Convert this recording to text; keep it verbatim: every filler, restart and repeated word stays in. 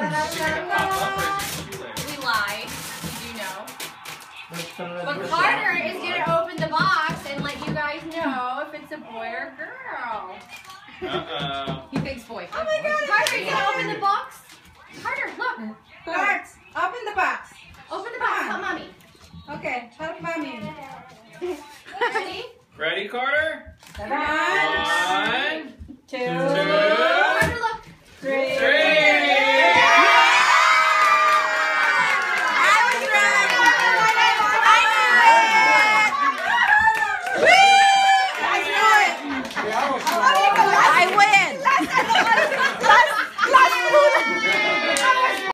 We lied. We do know. But Carter is going to open the box and let you guys know if it's a boy or a girl. Uh-oh. He thinks boy. Oh my God. Carter, you going to open the box? Carter, look. Carter, open the box. Open the box. Help mommy. Okay, help mommy. Ready? Ready, Carter? Ta-da!